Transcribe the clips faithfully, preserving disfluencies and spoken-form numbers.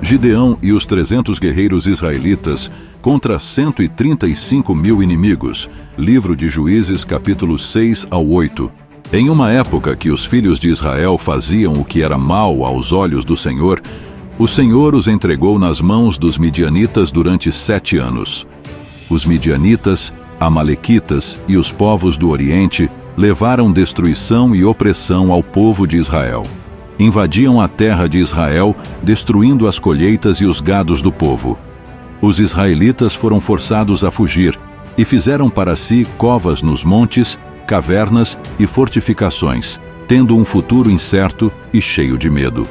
Gideão e os trezentos guerreiros israelitas contra cento e trinta e cinco mil inimigos. Livro de Juízes, capítulos seis ao oito. Em uma época que os filhos de Israel faziam o que era mal aos olhos do Senhor, o Senhor os entregou nas mãos dos midianitas durante sete anos. Os midianitas, amalequitas e os povos do Oriente levaram destruição e opressão ao povo de Israel. Invadiam a terra de Israel, destruindo as colheitas e os gados do povo. Os israelitas foram forçados a fugir e fizeram para si covas nos montes, cavernas e fortificações, tendo um futuro incerto e cheio de medo.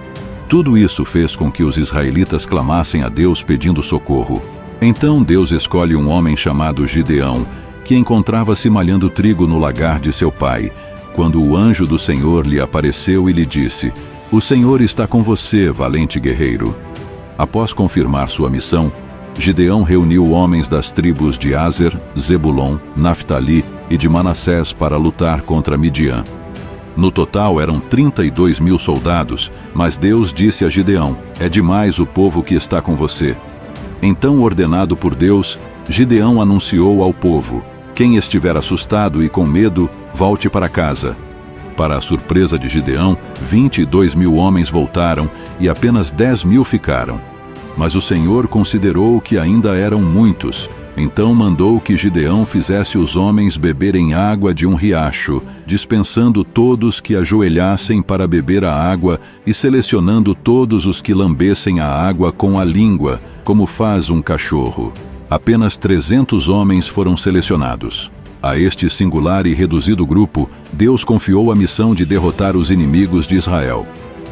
Tudo isso fez com que os israelitas clamassem a Deus pedindo socorro. Então Deus escolhe um homem chamado Gideão, que encontrava-se malhando trigo no lagar de seu pai, quando o anjo do Senhor lhe apareceu e lhe disse: "O Senhor está com você, valente guerreiro." Após confirmar sua missão, Gideão reuniu homens das tribos de Aser, Zebulon, Naftali e de Manassés para lutar contra Midian. No total eram trinta e dois mil soldados, mas Deus disse a Gideão: "É demais o povo que está com você." Então, ordenado por Deus, Gideão anunciou ao povo: "Quem estiver assustado e com medo, volte para casa." Para a surpresa de Gideão, vinte e dois mil homens voltaram e apenas dez mil ficaram. Mas o Senhor considerou que ainda eram muitos. Então mandou que Gideão fizesse os homens beberem água de um riacho, dispensando todos que ajoelhassem para beber a água e selecionando todos os que lambessem a água com a língua, como faz um cachorro. Apenas trezentos homens foram selecionados. A este singular e reduzido grupo, Deus confiou a missão de derrotar os inimigos de Israel.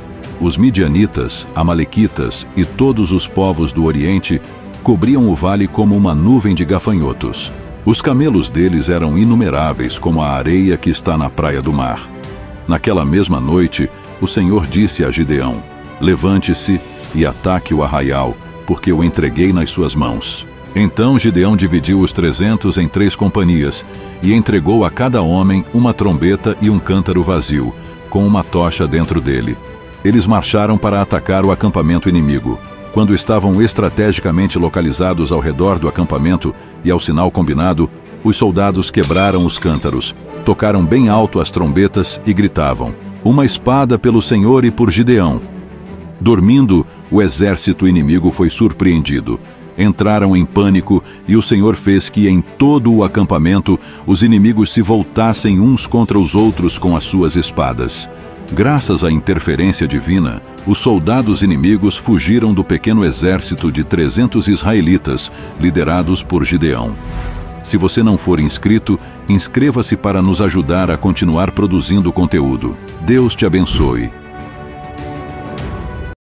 Os midianitas, amalequitas e todos os povos do Oriente cobriam o vale como uma nuvem de gafanhotos. Os camelos deles eram inumeráveis como a areia que está na praia do mar. Naquela mesma noite, o Senhor disse a Gideão: "Levante-se e ataque o arraial, porque o entreguei nas suas mãos." Então Gideão dividiu os trezentos em três companhias e entregou a cada homem uma trombeta e um cântaro vazio, com uma tocha dentro dele. Eles marcharam para atacar o acampamento inimigo. Quando estavam estrategicamente localizados ao redor do acampamento e ao sinal combinado, os soldados quebraram os cântaros, tocaram bem alto as trombetas e gritavam: "Uma espada pelo Senhor e por Gideão." Dormindo, o exército inimigo foi surpreendido. Entraram em pânico e o Senhor fez que em todo o acampamento os inimigos se voltassem uns contra os outros com as suas espadas. Graças à interferência divina, os soldados inimigos fugiram do pequeno exército de trezentos israelitas, liderados por Gideão. Se você não for inscrito, inscreva-se para nos ajudar a continuar produzindo conteúdo. Deus te abençoe.